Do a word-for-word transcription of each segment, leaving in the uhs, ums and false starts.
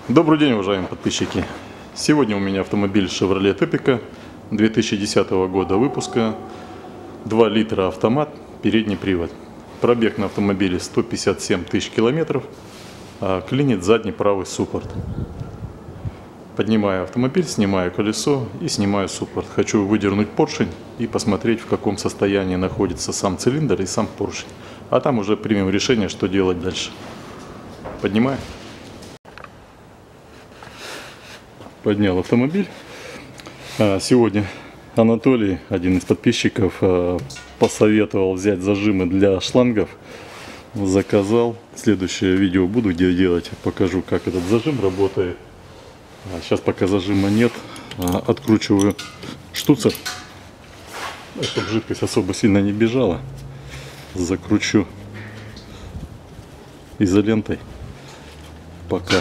Добрый день, уважаемые подписчики! Сегодня у меня автомобиль Chevrolet Epica две тысячи десятого года выпуска, два литра автомат, передний привод. Пробег на автомобиле сто пятьдесят семь тысяч километров, а клинит задний правый суппорт. Поднимаю автомобиль, снимаю колесо и снимаю суппорт. Хочу выдернуть поршень и посмотреть, в каком состоянии находится сам цилиндр и сам поршень. А там уже примем решение, что делать дальше. Поднимаю. Поднял автомобиль. Сегодня Анатолий, один из подписчиков, посоветовал взять зажимы для шлангов. Заказал. Следующее видео буду делать. Покажу, как этот зажим работает. Сейчас пока зажима нет, откручиваю штуцер, чтобы жидкость особо сильно не бежала. Закручу изолентой пока.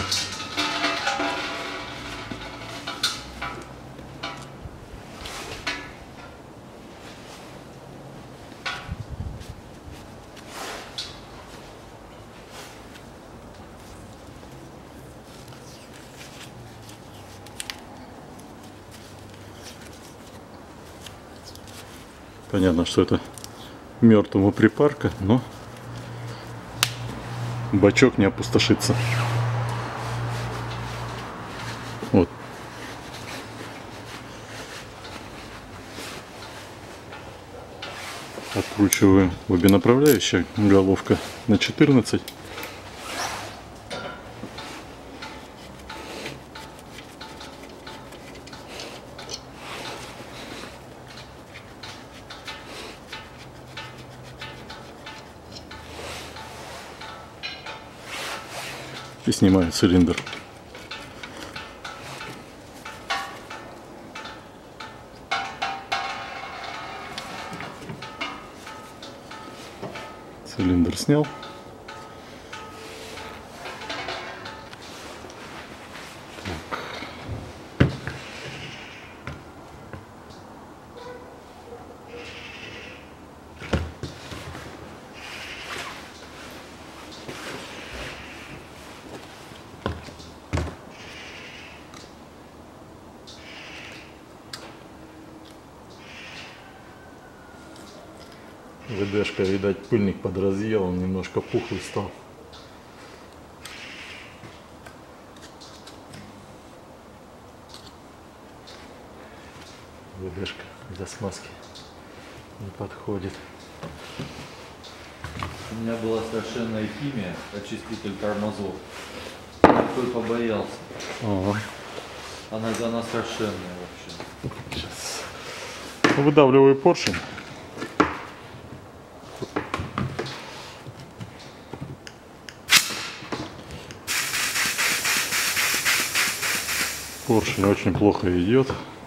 Понятно, что это мертвого припарка, но бачок не опустошится. Вот. Откручиваю обе направляющие, головка на четырнадцать. И снимаю цилиндр. Цилиндр снял. ВДшка, видать, пыльник подразъел, он немножко пухлый стал. ВДшка для смазки не подходит. У меня была совершенная химия, очиститель тормозов. Никто побоялся. Ага. Она, она совершенная вообще. Сейчас выдавливаю поршень. Поршень очень плохо идет.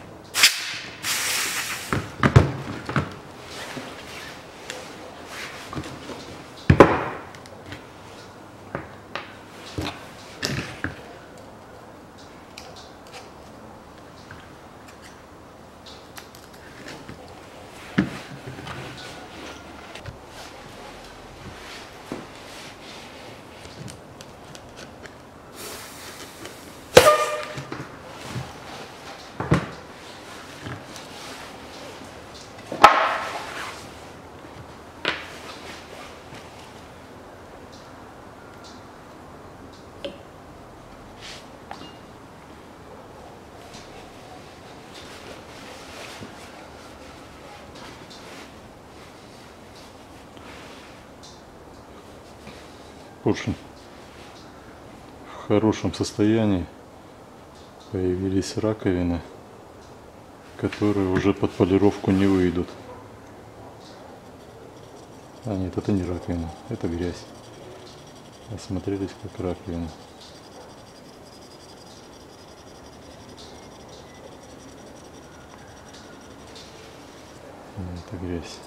Поршень в хорошем состоянии. Появились раковины, которые уже под полировку не выйдут. А нет, это не раковина, это грязь. Осмотрелись как раковина. Это грязь.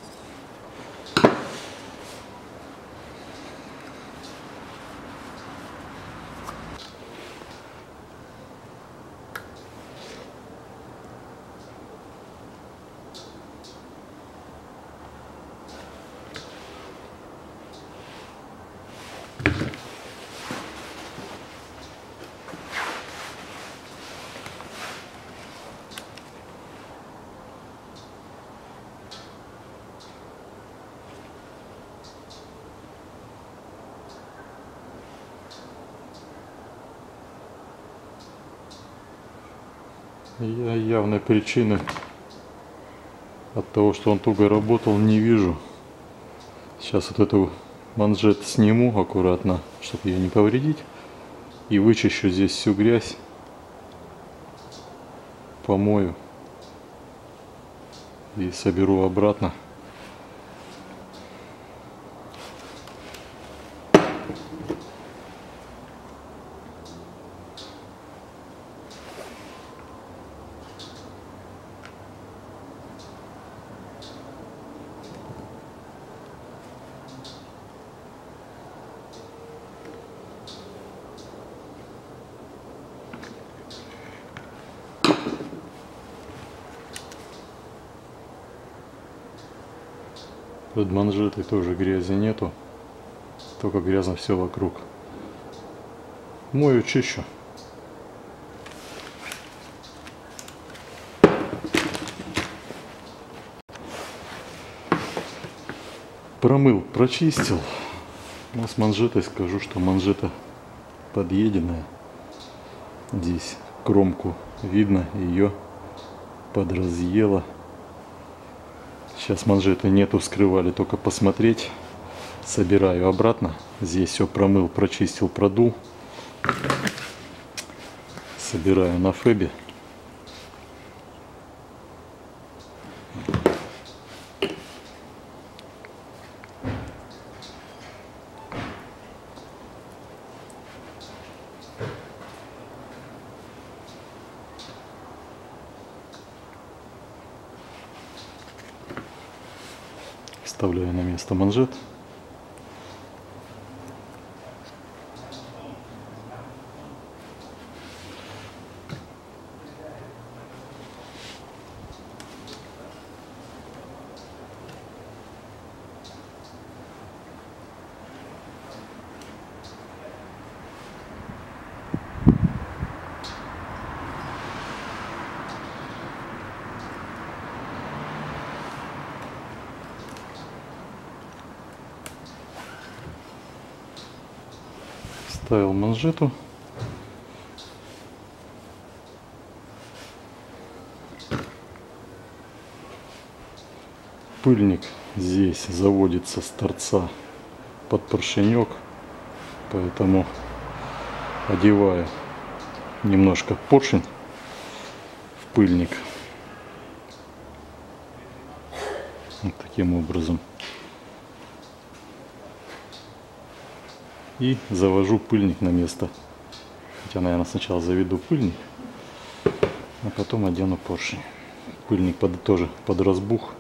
Я явной причины от того, что он туго работал, не вижу. Сейчас вот эту манжету сниму аккуратно, чтобы ее не повредить. И вычищу здесь всю грязь. Помою. И соберу обратно. Под манжетой тоже грязи нету, только грязно все вокруг. Мою, чищу. Промыл, прочистил. Но с манжетой скажу, что манжета подъеденная. Здесь кромку видно, ее подразъела. Сейчас манжеты нету, скрывали, только посмотреть. Собираю обратно. Здесь все промыл, прочистил, продул. Собираю на фэбе. Вставляю на место манжет. Ставил манжету. Пыльник здесь заводится с торца под поршенек, поэтому одеваю немножко поршень в пыльник. Вот таким образом. И завожу пыльник на место. Хотя, наверное, сначала заведу пыльник, а потом одену поршень. Пыльник под, тоже под разбух.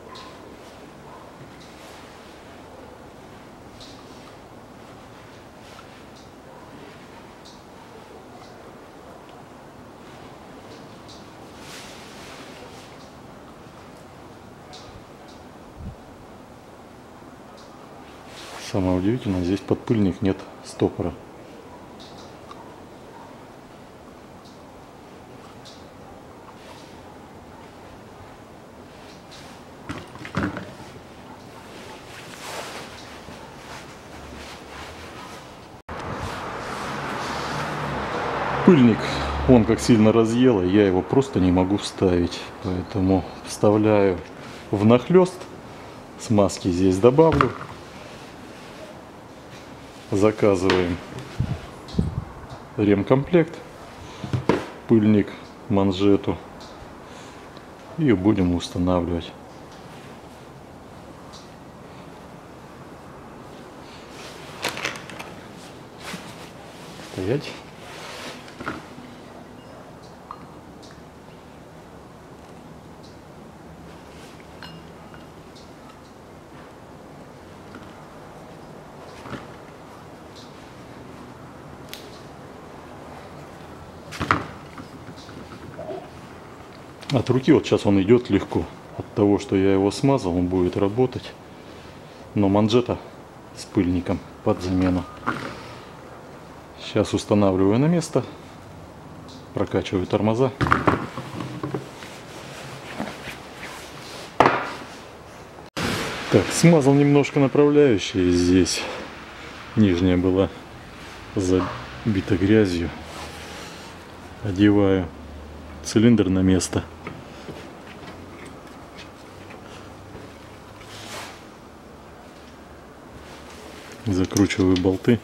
Самое удивительное, здесь под пыльник нет стопора. Пыльник, он как сильно разъело, я его просто не могу вставить. Поэтому вставляю внахлёст, смазки здесь добавлю. Заказываем ремкомплект, пыльник, манжету и будем устанавливать. Стоять. От руки вот сейчас он идет легко. От того, что я его смазал, он будет работать. Но манжета с пыльником под замену. Сейчас устанавливаю на место. Прокачиваю тормоза. Так, смазал немножко направляющие здесь. Нижняя была забита грязью. Одеваю цилиндр на место. Закручиваю болты.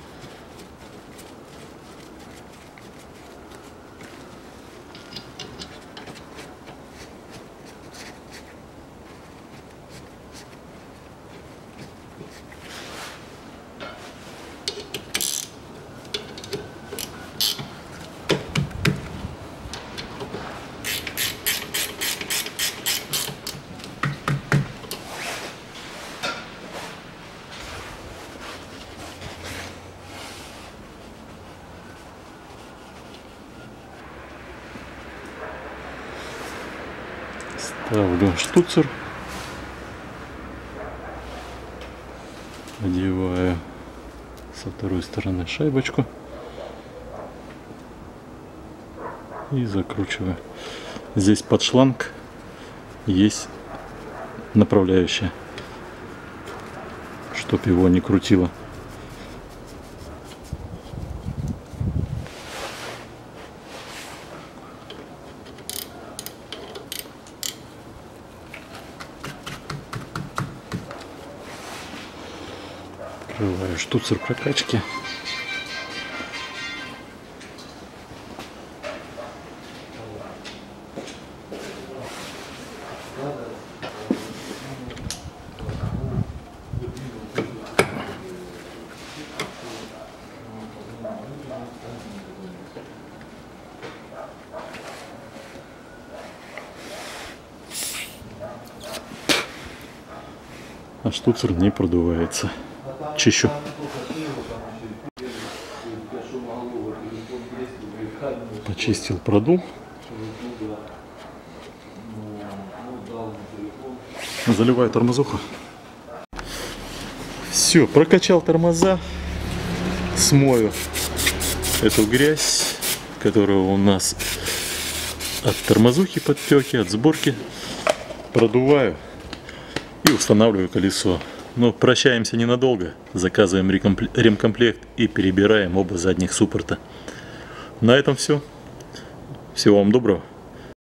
Ставлю штуцер, одеваю со второй стороны шайбочку и закручиваю. Здесь под шланг есть направляющая, чтоб его не крутило. Открываю штуцер прокачки. А штуцер не продувается. Чищу. Почистил, продул. Заливаю тормозуху. Все, прокачал тормоза. Смою эту грязь, которая у нас от тормозухи подтеки, от сборки. Продуваю и устанавливаю колесо. Но прощаемся ненадолго, заказываем ремкомплект и перебираем оба задних суппорта. На этом все. Всего вам доброго.